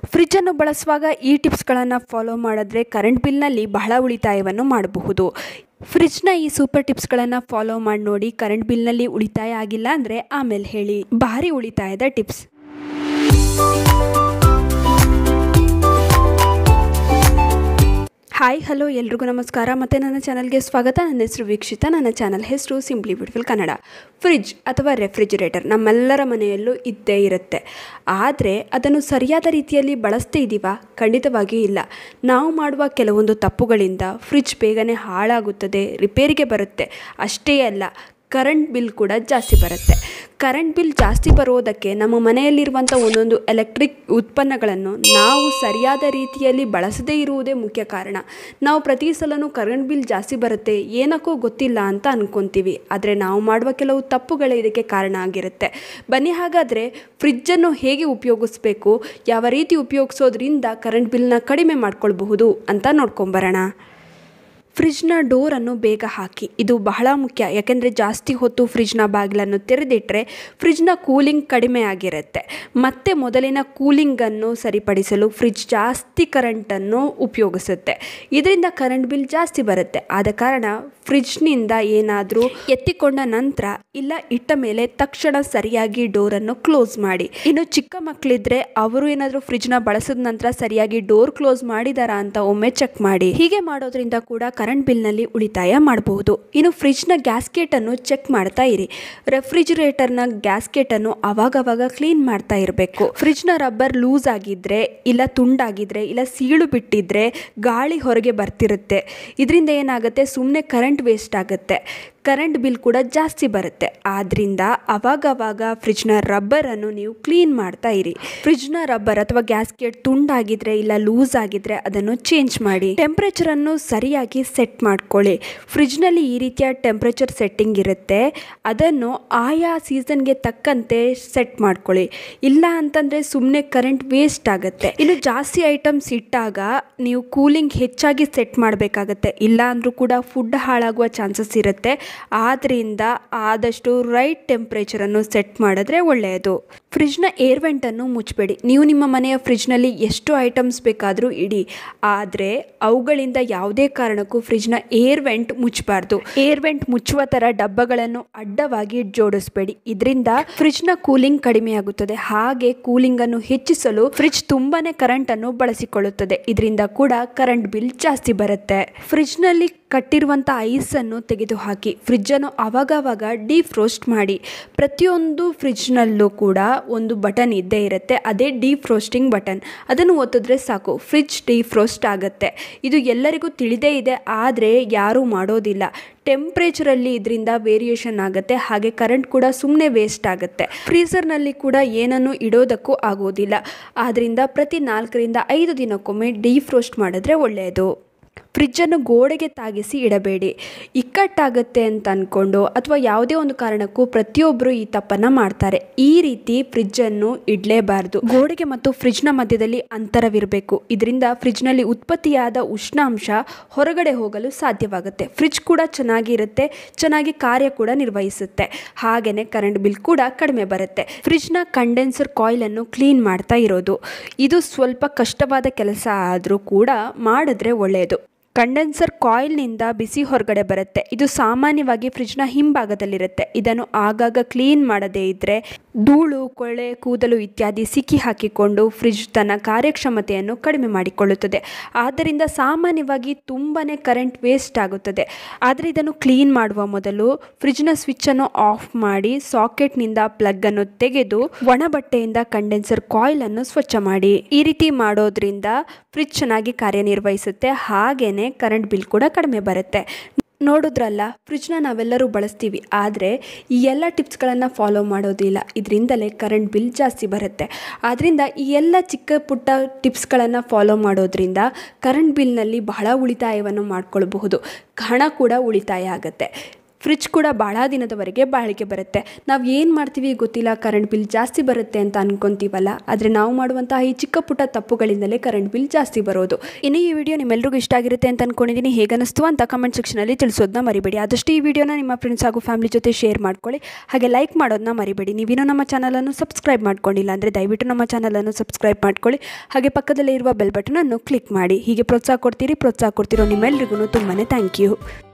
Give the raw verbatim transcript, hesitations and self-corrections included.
ಫ್ರಿಜ್ಜನ್ನು ಬಳಸುವಾಗ ಈ ಟಿಪ್ಸ್ಗಳನ್ನು ಫಾಲೋ ಮಾಡಿದ್ರೆ ಕರೆಂಟ್ ಬಿಲ್ನಲ್ಲಿ ಬಹಳ ಉಳಿತಾಯವನ್ನು ಮಾಡಬಹುದು. ಫ್ರಿಜ್ನ ಈ ಸೂಪರ್ ಟಿಪ್ಸ್ಗಳನ್ನು ಫಾಲೋ ಮಾಡಿ ನೋಡಿ. ಕರೆಂಟ್ ಬಿಲ್ನಲ್ಲಿ ಉಳಿತಾಯ ಆಗಿಲ್ಲ ಅಂದರೆ ಆಮೇಲೆ ಹೇಳಿ. ಭಾರಿ ಉಳಿತಾಯದ ಟಿಪ್ಸ್. ಹಾಯ್ ಹಲೋ ಎಲ್ರಿಗೂ ನಮಸ್ಕಾರ. ಮತ್ತು ನನ್ನ ಚಾನಲ್ಗೆ ಸ್ವಾಗತ. ನನ್ನ ಹೆಸರು ವೀಕ್ಷಿತ. ನನ್ನ ಚಾನಲ್ ಹೆಸರು ಸಿಂಪ್ಲಿ ಬ್ಯೂಟಿಫುಲ್ ಕನ್ನಡ. ಫ್ರಿಜ್ ಅಥವಾ ರೆಫ್ರಿಜಿರೇಟರ್ ನಮ್ಮೆಲ್ಲರ ಮನೆಯಲ್ಲೂ ಇದ್ದೇ ಇರುತ್ತೆ. ಆದರೆ ಅದನ್ನು ಸರಿಯಾದ ರೀತಿಯಲ್ಲಿ ಬಳಸ್ತಾ ಇದ್ದೀವಾ? ಖಂಡಿತವಾಗಿಯೂ ಇಲ್ಲ. ನಾವು ಮಾಡುವ ಕೆಲವೊಂದು ತಪ್ಪುಗಳಿಂದ ಫ್ರಿಜ್ ಬೇಗನೆ ಹಾಳಾಗುತ್ತದೆ, ರಿಪೇರಿಗೆ ಬರುತ್ತೆ. ಅಷ್ಟೇ ಅಲ್ಲ, ಕರೆಂಟ್ ಬಿಲ್ ಕೂಡ ಜಾಸ್ತಿ ಬರುತ್ತೆ. ಕರೆಂಟ್ ಬಿಲ್ ಜಾಸ್ತಿ ಬರೋದಕ್ಕೆ ನಮ್ಮ ಮನೆಯಲ್ಲಿರುವಂಥ ಒಂದೊಂದು ಎಲೆಕ್ಟ್ರಿಕ್ ಉತ್ಪನ್ನಗಳನ್ನು ನಾವು ಸರಿಯಾದ ರೀತಿಯಲ್ಲಿ ಬಳಸದೇ ಇರುವುದೇ ಮುಖ್ಯ ಕಾರಣ. ನಾವು ಪ್ರತಿ ಸಲವೂ ಕರೆಂಟ್ ಬಿಲ್ ಜಾಸ್ತಿ ಬರುತ್ತೆ ಏನಕ್ಕೋ ಗೊತ್ತಿಲ್ಲ ಅಂತ ಅಂದ್ಕೊತೀವಿ. ಆದರೆ ನಾವು ಮಾಡುವ ಕೆಲವು ತಪ್ಪುಗಳೇ ಇದಕ್ಕೆ ಕಾರಣ ಆಗಿರುತ್ತೆ. ಬನ್ನಿ ಹಾಗಾದರೆ ಫ್ರಿಜ್ಜನ್ನು ಹೇಗೆ ಉಪಯೋಗಿಸ್ಬೇಕು, ಯಾವ ರೀತಿ ಉಪಯೋಗಿಸೋದ್ರಿಂದ ಕರೆಂಟ್ ಬಿಲ್ನ ಕಡಿಮೆ ಮಾಡ್ಕೊಳ್ಬಹುದು ಅಂತ ನೋಡ್ಕೊಂಬರೋಣ. ಫ್ರಿಜ್ನ ಡೋರನ್ನು ಬೇಗ ಹಾಕಿ. ಇದು ಬಹಳ ಮುಖ್ಯ. ಯಾಕೆಂದರೆ ಜಾಸ್ತಿ ಹೊತ್ತು ಫ್ರಿಜ್ನ ಬಾಗಿಲನ್ನು ತೆರೆದಿಟ್ಟರೆ ಫ್ರಿಜ್ನ ಕೂಲಿಂಗ್ ಕಡಿಮೆ ಆಗಿರುತ್ತೆ. ಮತ್ತು ಮೊದಲಿನ ಕೂಲಿಂಗನ್ನು ಸರಿಪಡಿಸಲು ಫ್ರಿಜ್ ಜಾಸ್ತಿ ಕರೆಂಟನ್ನು ಉಪಯೋಗಿಸುತ್ತೆ. ಇದರಿಂದ ಕರೆಂಟ್ ಬಿಲ್ ಜಾಸ್ತಿ ಬರುತ್ತೆ. ಆದ ಕಾರಣ ಫ್ರಿಜ್ನಿಂದ ಏನಾದರೂ ಎತ್ತಿಕೊಂಡ ನಂತರ ಇಲ್ಲ ಇಟ್ಟ ಮೇಲೆ ತಕ್ಷಣ ಸರಿಯಾಗಿ ಡೋರನ್ನು ಕ್ಲೋಸ್ ಮಾಡಿ. ಇನ್ನು ಚಿಕ್ಕ ಮಕ್ಕಳಿದ್ರೆ ಅವರು ಏನಾದರೂ ಫ್ರಿಜ್ನ ಬಳಸಿದ ನಂತರ ಸರಿಯಾಗಿ ಡೋರ್ ಕ್ಲೋಸ್ ಮಾಡಿದಾರಾ ಅಂತ ಒಮ್ಮೆ ಚೆಕ್ ಮಾಡಿ. ಹೀಗೆ ಮಾಡೋದ್ರಿಂದ ಕೂಡ ಕರೆಂಟ್ ಬಿಲ್ನಲ್ಲಿ ಉಳಿತಾಯ ಮಾಡಬಹುದು. ಇನ್ನು ಫ್ರಿಜ್ನ ಗ್ಯಾಸ್ಕೆಟನ್ನು ಚೆಕ್ ಮಾಡ್ತಾ ಇರಿ. ರೆಫ್ರಿಜಿರೇಟರ್ನ ಗ್ಯಾಸ್ಕೆಟನ್ನು ಅವಾಗವಾಗ ಕ್ಲೀನ್ ಮಾಡ್ತಾ ಇರಬೇಕು. ಫ್ರಿಜ್ನ ರಬ್ಬರ್ ಲೂಸ್ ಆಗಿದ್ರೆ ಇಲ್ಲ ತುಂಡಾಗಿದ್ರೆ ಇಲ್ಲ ಸೀಳು ಬಿಟ್ಟಿದ್ರೆ ಗಾಳಿ ಹೊರಗೆ ಬರ್ತಿರುತ್ತೆ. ಇದರಿಂದ ಏನಾಗುತ್ತೆ, ಸುಮ್ಮನೆ ಕರೆಂಟ್ ವೇಸ್ಟ್ ಆಗುತ್ತೆ. ಕರೆಂಟ್ ಬಿಲ್ ಕೂಡ ಜಾಸ್ತಿ ಬರುತ್ತೆ. ಆದ್ದರಿಂದ ಅವಾಗವಾಗ ಫ್ರಿಜ್ನ ರಬ್ಬರನ್ನು ನೀವು ಕ್ಲೀನ್ ಮಾಡ್ತಾ ಇರಿ. ಫ್ರಿಜ್ನ ರಬ್ಬರ್ ಅಥವಾ ಗ್ಯಾಸ್ಕೆಟ್ ತುಂಡಾಗಿದ್ರೆ ಇಲ್ಲ ಲೂಸ್ ಆಗಿದ್ರೆ ಅದನ್ನು ಚೇಂಜ್ ಮಾಡಿ. ಟೆಂಪ್ರೇಚರನ್ನು ಸರಿಯಾಗಿ ಸೆಟ್ ಮಾಡ್ಕೊಳ್ಳಿ. ಫ್ರಿಜ್ನಲ್ಲಿ ಈ ರೀತಿಯ ಟೆಂಪ್ರೇಚರ್ ಸೆಟ್ಟಿಂಗ್ ಇರುತ್ತೆ. ಅದನ್ನು ಆಯಾ ಸೀಸನ್ಗೆ ತಕ್ಕಂತೆ ಸೆಟ್ ಮಾಡ್ಕೊಳ್ಳಿ. ಇಲ್ಲ ಅಂತಂದರೆ ಸುಮ್ಮನೆ ಕರೆಂಟ್ ವೇಸ್ಟ್ ಆಗುತ್ತೆ. ಇನ್ನು ಜಾಸ್ತಿ ಐಟಮ್ಸ್ ಇಟ್ಟಾಗ ನೀವು ಕೂಲಿಂಗ್ ಹೆಚ್ಚಾಗಿ ಸೆಟ್ ಮಾಡಬೇಕಾಗತ್ತೆ. ಇಲ್ಲ ಅಂದರೂ ಕೂಡ ಫುಡ್ ಹಾಳಾಗುವ ಚಾನ್ಸಸ್ ಇರುತ್ತೆ. ಆದ್ದರಿಂದ ಆದಷ್ಟು ರೈಟ್ ಟೆಂಪ್ರೇಚರನ್ನು ಸೆಟ್ ಮಾಡಿದ್ರೆ ಒಳ್ಳೆಯದು. ಫ್ರಿಜ್ನ ಏರ್ ವೆಂಟನ್ನು ಮುಚ್ಚಬೇಡಿ. ನೀವು ನಿಮ್ಮ ಮನೆಯ ಫ್ರಿಜ್ನಲ್ಲಿ ಎಷ್ಟು ಐಟಮ್ಸ್ ಬೇಕಾದರೂ ಇಡಿ, ಆದರೆ ಅವುಗಳಿಂದ ಯಾವುದೇ ಕಾರಣಕ್ಕೂ ಫ್ರಿಜ್ನ ಏರ್ ವೆಂಟ್ ಮುಚ್ಚಬಾರ್ದು. ಏರ್ ವೆಂಟ್ ಮುಚ್ಚುವ ಥರ ಡಬ್ಬಗಳನ್ನು ಅಡ್ಡವಾಗಿ ಜೋಡಿಸಬೇಡಿ. ಇದರಿಂದ ಫ್ರಿಜ್ನ ಕೂಲಿಂಗ್ ಕಡಿಮೆಯಾಗುತ್ತದೆ. ಹಾಗೆ ಕೂಲಿಂಗನ್ನು ಹೆಚ್ಚಿಸಲು ಫ್ರಿಜ್ ತುಂಬಾನೇ ಕರೆಂಟನ್ನು ಬಳಸಿಕೊಳ್ಳುತ್ತದೆ. ಇದರಿಂದ ಕೂಡ ಕರೆಂಟ್ ಬಿಲ್ ಜಾಸ್ತಿ ಬರುತ್ತೆ. ಫ್ರಿಜ್ನಲ್ಲಿ ಕಟ್ಟಿರುವಂಥ ಐಸನ್ನು ತೆಗೆದುಹಾಕಿ. ಫ್ರಿಜ್ಜನ್ನು ಆವಾಗವಾಗ ಡೀಫ್ರೋಸ್ಟ್ ಮಾಡಿ. ಪ್ರತಿಯೊಂದು ಫ್ರಿಜ್ನಲ್ಲೂ ಕೂಡ ಒಂದು ಬಟನ್ ಇದ್ದೇ ಇರುತ್ತೆ. ಅದೇ ಡೀಫ್ರೋಸ್ಟಿಂಗ್ ಬಟನ್. ಅದನ್ನು ಒತ್ತಿದ್ರೆ ಸಾಕು, ಫ್ರಿಜ್ ಡೀಫ್ರೋಸ್ಟ್ ಆಗುತ್ತೆ. ಇದು ಎಲ್ಲರಿಗೂ ತಿಳಿದೇ ಇದೆ, ಆದರೆ ಯಾರೂ ಮಾಡೋದಿಲ್ಲ. ಟೆಂಪ್ರೇಚರಲ್ಲಿ ಇದರಿಂದ ವೇರಿಯೇಷನ್ ಆಗುತ್ತೆ. ಹಾಗೆ ಕರೆಂಟ್ ಕೂಡ ಸುಮ್ಮನೆ ವೇಸ್ಟ್ ಆಗುತ್ತೆ. ಫ್ರೀಸರ್ನಲ್ಲಿ ಕೂಡ ಏನನ್ನು ಇಡೋದಕ್ಕೂ ಆಗೋದಿಲ್ಲ. ಆದ್ದರಿಂದ ಪ್ರತಿ ನಾಲ್ಕರಿಂದ ಐದು ದಿನಕ್ಕೊಮ್ಮೆ ಡೀಫ್ರೋಸ್ಟ್ ಮಾಡಿದ್ರೆ ಒಳ್ಳೆಯದು. ಫ್ರಿಜ್ಜನ್ನು ಗೋಡೆಗೆ ತಾಗಿಸಿ ಇಡಬೇಡಿ. ಇಕ್ಕಟ್ಟಾಗುತ್ತೆ ಅಂತ ಅಂದ್ಕೊಂಡು ಅಥವಾ ಯಾವುದೇ ಒಂದು ಕಾರಣಕ್ಕೂ ಪ್ರತಿಯೊಬ್ಬರು ಈ ತಪ್ಪನ್ನು ಮಾಡ್ತಾರೆ. ಈ ರೀತಿ ಫ್ರಿಜ್ಜನ್ನು ಇಡಲೇಬಾರ್ದು. ಗೋಡೆಗೆ ಮತ್ತು ಫ್ರಿಜ್ನ ಮಧ್ಯದಲ್ಲಿ ಅಂತರವಿರಬೇಕು. ಇದರಿಂದ ಫ್ರಿಜ್ನಲ್ಲಿ ಉತ್ಪತ್ತಿಯಾದ ಉಷ್ಣಾಂಶ ಹೊರಗಡೆ ಹೋಗಲು ಸಾಧ್ಯವಾಗುತ್ತೆ. ಫ್ರಿಜ್ ಕೂಡ ಚೆನ್ನಾಗಿರುತ್ತೆ, ಚೆನ್ನಾಗಿ ಕಾರ್ಯ ಕೂಡ ನಿರ್ವಹಿಸುತ್ತೆ. ಹಾಗೆಯೇ ಕರೆಂಟ್ ಬಿಲ್ ಕೂಡ ಕಡಿಮೆ ಬರುತ್ತೆ. ಫ್ರಿಜ್ನ ಕಂಡೆನ್ಸರ್ ಕಾಯಿಲನ್ನು ಕ್ಲೀನ್ ಮಾಡ್ತಾ ಇರೋದು ಇದು ಸ್ವಲ್ಪ ಕಷ್ಟವಾದ ಕೆಲಸ ಆದರೂ ಕೂಡ ಮಾಡಿದ್ರೆ ಒಳ್ಳೆಯದು. ಕಂಡೆನ್ಸರ್ ಕಾಯಿಲ್ನಿಂದ ಬಿಸಿ ಹೊರಗಡೆ ಬರುತ್ತೆ. ಇದು ಸಾಮಾನ್ಯವಾಗಿ ಫ್ರಿಜ್ನ ಹಿಂಭಾಗದಲ್ಲಿರುತ್ತೆ. ಇದನ್ನು ಆಗಾಗ ಕ್ಲೀನ್ ಮಾಡದೇ ಇದ್ದರೆ ಧೂಳು, ಕೊಳೆ, ಕೂದಲು ಇತ್ಯಾದಿ ಸಿಕ್ಕಿ ಹಾಕಿಕೊಂಡು ಫ್ರಿಜ್ ತನ್ನ ಕಾರ್ಯಕ್ಷಮತೆಯನ್ನು ಕಡಿಮೆ ಮಾಡಿಕೊಳ್ಳುತ್ತದೆ. ಆದ್ದರಿಂದ ಸಾಮಾನ್ಯವಾಗಿ ತುಂಬಾ ಕರೆಂಟ್ ವೇಸ್ಟ್ ಆಗುತ್ತದೆ. ಆದರೆ ಇದನ್ನು ಕ್ಲೀನ್ ಮಾಡುವ ಮೊದಲು ಫ್ರಿಜ್ನ ಸ್ವಿಚ್ಚನ್ನು ಆಫ್ ಮಾಡಿ ಸಾಕೆಟ್ನಿಂದ ಪ್ಲಗ್ಗನ್ನು ತೆಗೆದು ಒಣ ಬಟ್ಟೆಯಿಂದ ಕಂಡೆನ್ಸರ್ ಕಾಯಿಲನ್ನು ಸ್ವಚ್ಛ ಮಾಡಿ. ಈ ರೀತಿ ಮಾಡೋದ್ರಿಂದ ಫ್ರಿಜ್ ಚೆನ್ನಾಗಿ ಕಾರ್ಯನಿರ್ವಹಿಸುತ್ತೆ. ಹಾಗೆಯೇ ಕರೆಂಟ್ ಬಿಲ್ ಕೂಡ ಕಡಿಮೆ ಬರುತ್ತೆ. ನೋಡಿದ್ರಲ್ಲ, ಫ್ರಿಜ್ನ ನಾವೆಲ್ಲರೂ ಬಳಸ್ತೀವಿ, ಆದರೆ ಈ ಎಲ್ಲ ಟಿಪ್ಸ್ಗಳನ್ನು ಫಾಲೋ ಮಾಡೋದಿಲ್ಲ. ಇದರಿಂದಲೇ ಕರೆಂಟ್ ಬಿಲ್ ಜಾಸ್ತಿ ಬರುತ್ತೆ. ಆದ್ದರಿಂದ ಈ ಎಲ್ಲ ಚಿಕ್ಕ ಪುಟ್ಟ ಟಿಪ್ಸ್ಗಳನ್ನು ಫಾಲೋ ಮಾಡೋದ್ರಿಂದ ಕರೆಂಟ್ ಬಿಲ್ನಲ್ಲಿ ಬಹಳ ಉಳಿತಾಯವನ್ನು ಮಾಡ್ಕೊಳ್ಬಹುದು. ಹಣ ಕೂಡ ಉಳಿತಾಯ ಆಗುತ್ತೆ. ಫ್ರಿಜ್ ಕೂಡ ಭಾಳ ದಿನದವರೆಗೆ ಬಾಳಿಕೆ ಬರುತ್ತೆ. ನಾವು ಏನು ಮಾಡ್ತೀವಿ ಗೊತ್ತಿಲ್ಲ, ಕರೆಂಟ್ ಬಿಲ್ ಜಾಸ್ತಿ ಬರುತ್ತೆ ಅಂತ ಅನ್ಕೊತೀವಲ್ಲ, ಆದರೆ ನಾವು ಮಾಡುವಂತಹ ಈ ಚಿಕ್ಕ ಪುಟ್ಟ ತಪ್ಪುಗಳಿಂದಲೇ ಕರೆಂಟ್ ಬಿಲ್ ಜಾಸ್ತಿ ಬರೋದು. ಇನ್ನು ಈ ವಿಡಿಯೋ ನಿಮ್ಮೆಲ್ಲರಿಗೂ ಇಷ್ಟ ಆಗಿರುತ್ತೆ ಅಂತ ಅನ್ಕೊಂಡಿದ್ದೀನಿ. ಹೇಗನ್ನಿಸ್ತು ಅಂತ ಕಮೆಂಟ್ ಸೆಕ್ಷನಲ್ಲಿ ತಿಳಿಸೋದನ್ನ ಮರಿಬೇಡಿ. ಆದಷ್ಟು ಈ ವಿಡಿಯೋನ ನಿಮ್ಮ ಫ್ರೆಂಡ್ಸ್ ಹಾಗೂ ಫ್ಯಾಮಿಲಿ ಜೊತೆ ಶೇರ್ ಮಾಡ್ಕೊಳ್ಳಿ, ಹಾಗೆ ಲೈಕ್ ಮಾಡೋದನ್ನ ಮರಿಬೇಡಿ. ನೀವೇನೋ ನಮ್ಮ ಚಾನಲನ್ನು ಸಬ್ಸ್ಕ್ರೈಬ್ ಮಾಡ್ಕೊಂಡಿಲ್ಲ ಅಂದರೆ ದಯವಿಟ್ಟು ನಮ್ಮ ಚಾನಲನ್ನು ಸಬ್ಸ್ಕ್ರೈಬ್ ಮಾಡ್ಕೊಳ್ಳಿ, ಹಾಗೆ ಪಕ್ಕದಲ್ಲೇ ಇರುವ ಬೆಲ್ ಬಟನನ್ನು ಕ್ಲಿಕ್ ಮಾಡಿ. ಹೀಗೆ ಪ್ರೋತ್ಸಾಹ ಕೊಡ್ತೀರಿ ಪ್ರೋತ್ಸಾಹ ಕೊಡ್ತಿರೋ ನಿಮ್ಮೆಲ್ಲರಿಗೂ ತುಂಬಾ ಥ್ಯಾಂಕ್ ಯು.